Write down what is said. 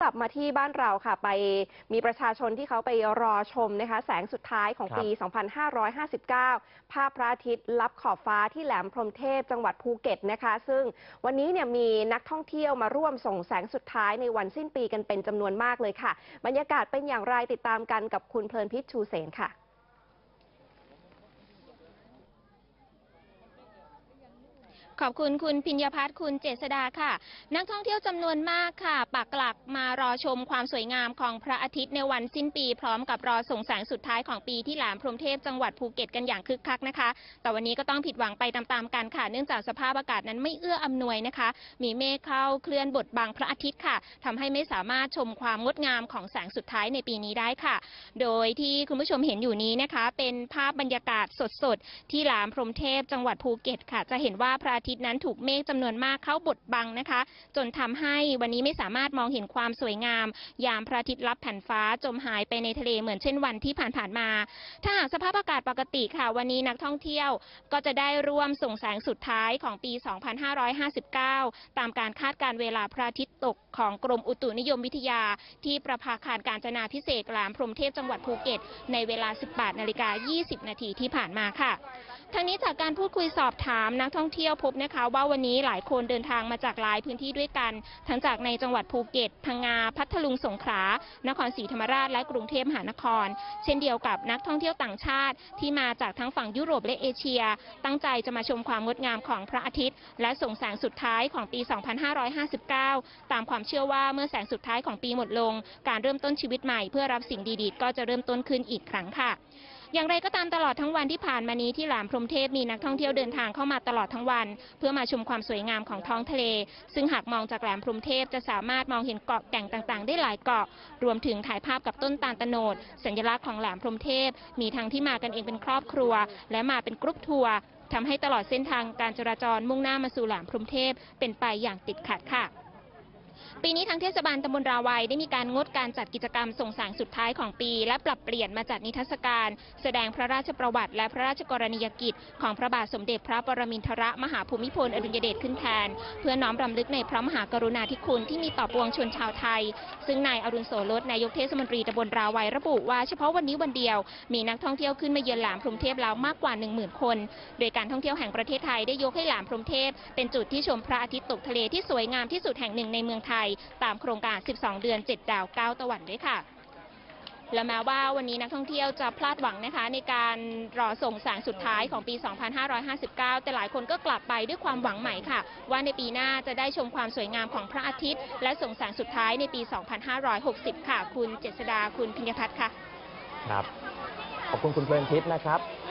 ลับมาที่บ้านเราค่ะไปมีประชาชนที่เขาไปรอชมนะคะแสงสุดท้ายของปี 2559 ภาพพระอาทิตย์ลับขอบฟ้าที่แหลมพรหมเทพจังหวัดภูเก็ตนะคะซึ่งวันนี้เนี่ยมีนักท่องเที่ยวมาร่วมส่งแสงสุดท้ายในวันสิ้นปีกันเป็นจำนวนมากเลยค่ะบรรยากาศเป็นอย่างไรติดตามกันกับคุณเพลินพิษชูเสนค่ะขอบคุณคุณพิญญพัฒน์คุณเจษดาค่ะนักท่องเที่ยวจำนวนมากค่ะปักหลักมารอชมความสวยงามของพระอาทิตย์ในวันสิ้นปีพร้อมกับรอส่งแสงสุดท้ายของปีที่แหลมพรหมเทพจังหวัดภูเก็ตกันอย่างคึกคักนะคะแต่วันนี้ก็ต้องผิดหวังไปตามๆกันค่ะเนื่องจากสภาพอากาศนั้นไม่เอื้ออำนวยนะคะมีเมฆเข้าเคลื่อนบดบังพระอาทิตย์ค่ะทำให้ไม่สามารถชมความงดงามของแสงสุดท้ายในปีนี้ได้ค่ะโดยที่คุณผู้ชมเห็นอยู่นี้นะคะเป็นภาพบรรยากาศสดๆที่แหลมพรหมเทพจังหวัดภูเก็ตค่ะจะเห็นว่าพระอาทิตย์นั้นถูกเมฆจำนวนมากเข้าบดบังนะคะจนทำให้วันนี้ไม่สามารถมองเห็นความสวยงามยามพระอาทิตย์ลับแผ่นฟ้าจมหายไปในทะเลเหมือนเช่นวันที่ผ่านมาถ้าหากสภาพอากาศปกติค่ะวันนี้นักท่องเที่ยวก็จะได้ร่วมส่งแสงสุดท้ายของปี 2559 ตามการคาดการณ์เวลาพระอาทิตย์ตกของกรมอุตุนิยมวิทยาที่ประภาคารกาญจนาภิเษกแหลมพรหมเทพจังหวัดภูเก็ตในเวลา 18:20 นาทีที่ผ่านมาค่ะทั้งนี้จากการพูดคุยสอบถามนักท่องเที่ยวพบนะคะว่าวันนี้หลายคนเดินทางมาจากหลายพื้นที่ด้วยกันทั้งจากในจังหวัดภูเก็ตพังงาพัทลุงสงขลานครศรีธรรมราชและกรุงเทพมหานครเช่นเดียวกับนักท่องเที่ยวต่างชาติที่มาจากทั้งฝั่งยุโรปและเอเชียตั้งใจจะมาชมความงดงามของพระอาทิตย์และส่งแสงสุดท้ายของปี 2559 ตามความเชื่อว่าเมื่อแสงสุดท้ายของปีหมดลงการเริ่มต้นชีวิตใหม่เพื่อรับสิ่งดีๆก็จะเริ่มต้นขึ้นอีกครั้งค่ะอย่างไรก็ตามตลอดทั้งวันที่ผ่านมานี้ที่แหลมพรหมเทพมีนักท่องเที่ยวเดินทางเข้ามาตลอดทั้งวันเพื่อมาชมความสวยงามของท้องทะเลซึ่งหากมองจากแหลมพรหมเทพจะสามารถมองเห็นเกาะแก่งต่างๆได้หลายเกาะรวมถึงถ่ายภาพกับต้นตาลตะโนดสัญลักษณ์ของแหลมพรหมเทพมีทั้งที่มากันเองเป็นครอบครัวและมาเป็นกรุ๊ปทัวร์ทำให้ตลอดเส้นทางการจราจรมุ่งหน้ามาสู่แหลมพรหมเทพเป็นไปอย่างติดขัดค่ะปีนี้ทางเทศบาลตำบลราวัยได้มีการงดการจัดกิจกรรมส่งแสงสุดท้ายของปีและปรับเปลี่ยนมาจัดนิทรรศการแสดงพระราชประวัติและพระราชกรณียกิจของพระบาทสมเด็จพระปรมินทรมหาภูมิพลอดุลยเดชขึ้นแทนเพื่อน้อมรำลึกในพระมหากรุณาธิคุณที่มีต่อปวงชนชาวไทยซึ่งนายอรุณโสรสนายกเทศมนตรีตำบลราวัยระบุว่าเฉพาะวันนี้วันเดียวมีนักท่องเที่ยวขึ้นมาเยือนแหลมพรหมเทพแล้วมากกว่า 10,000 คนโดยการท่องเที่ยวแห่งประเทศไทยได้ยกให้แหลมพรหมเทพเป็นจุดที่ชมพระอาทิตย์ตกทะเลที่สวยงามที่สุดแห่งหนึ่งในเมืองไทยตามโครงการ12 เดือน 7 ดาว 9 ตะวันด้วยค่ะและแม้ว่าวันนี้นักท่องเที่ยวจะพลาดหวังนะคะในการรอส่งแสงสุดท้ายของปี 2559 แต่หลายคนก็กลับไปด้วยความหวังใหม่ค่ะว่าในปีหน้าจะได้ชมความสวยงามของพระอาทิตย์และส่งแสงสุดท้ายในปี 2560 ค่ะคุณเจษดาคุณพิญญพัฒน์ค่ะครับขอบคุณคุณเพลินทิพย์นะครับ